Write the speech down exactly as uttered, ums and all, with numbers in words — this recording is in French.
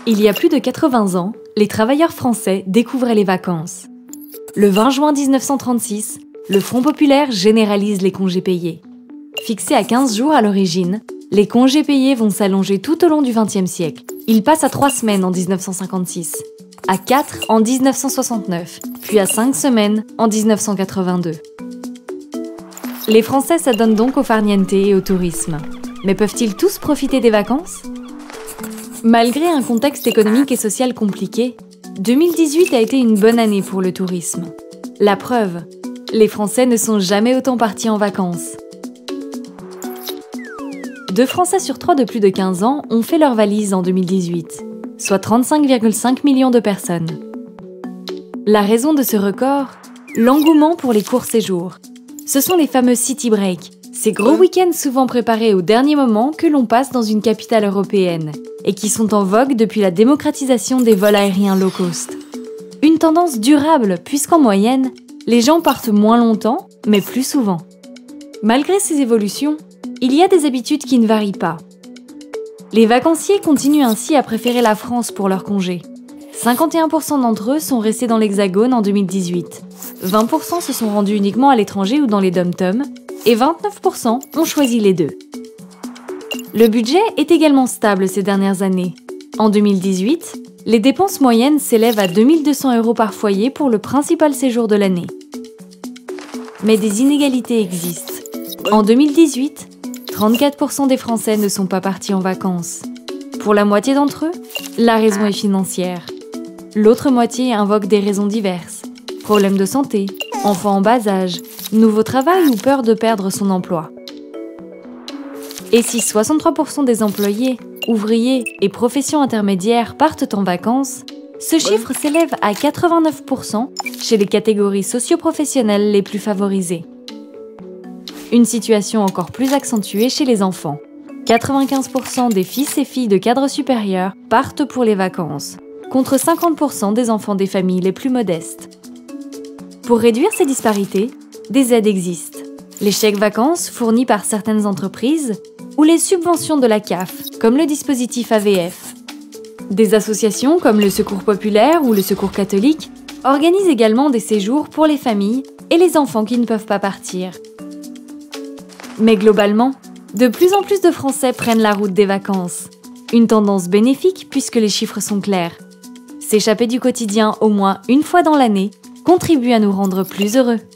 Il y a plus de quatre-vingts ans, les travailleurs français découvraient les vacances. Le vingt juin mille neuf cent trente-six, le Front populaire généralise les congés payés. Fixés à quinze jours à l'origine, les congés payés vont s'allonger tout au long du vingtième siècle. Ils passent à trois semaines en mille neuf cent cinquante-six, à quatre en mille neuf cent soixante-neuf, puis à cinq semaines en mille neuf cent quatre-vingt-deux. Les Français s'adonnent donc au farniente et au tourisme. Mais peuvent-ils tous profiter des vacances ? Malgré un contexte économique et social compliqué, deux mille dix-huit a été une bonne année pour le tourisme. La preuve, les Français ne sont jamais autant partis en vacances. Deux Français sur trois de plus de quinze ans ont fait leur valise en deux mille dix-huit, soit trente-cinq virgule cinq millions de personnes. La raison de ce record ? L'engouement pour les courts séjours. Ce sont les fameux city breaks, ces gros week-ends souvent préparés au dernier moment que l'on passe dans une capitale européenne et qui sont en vogue depuis la démocratisation des vols aériens low cost. Une tendance durable puisqu'en moyenne, les gens partent moins longtemps, mais plus souvent. Malgré ces évolutions, il y a des habitudes qui ne varient pas. Les vacanciers continuent ainsi à préférer la France pour leurs congés. cinquante et un pour cent d'entre eux sont restés dans l'Hexagone en deux mille dix-huit. vingt pour cent se sont rendus uniquement à l'étranger ou dans les dom-toms, et vingt-neuf pour cent ont choisi les deux. Le budget est également stable ces dernières années. En deux mille dix-huit, les dépenses moyennes s'élèvent à deux mille deux cents euros par foyer pour le principal séjour de l'année. Mais des inégalités existent. En deux mille dix-huit, trente-quatre pour cent des Français ne sont pas partis en vacances. Pour la moitié d'entre eux, la raison est financière. L'autre moitié invoque des raisons diverses. Problèmes de santé, enfants en bas âge, nouveau travail ou peur de perdre son emploi. Et si soixante-trois pour cent des employés, ouvriers et professions intermédiaires partent en vacances, ce chiffre s'élève à quatre-vingt-neuf pour cent chez les catégories socio-professionnelles les plus favorisées. Une situation encore plus accentuée chez les enfants. quatre-vingt-quinze pour cent des fils et filles de cadres supérieurs partent pour les vacances, contre cinquante pour cent des enfants des familles les plus modestes. Pour réduire ces disparités, des aides existent. Les chèques vacances fournis par certaines entreprises ou les subventions de la C A F, comme le dispositif A V F. Des associations comme le Secours populaire ou le Secours catholique organisent également des séjours pour les familles et les enfants qui ne peuvent pas partir. Mais globalement, de plus en plus de Français prennent la route des vacances. Une tendance bénéfique puisque les chiffres sont clairs. S'échapper du quotidien au moins une fois dans l'année contribue à nous rendre plus heureux.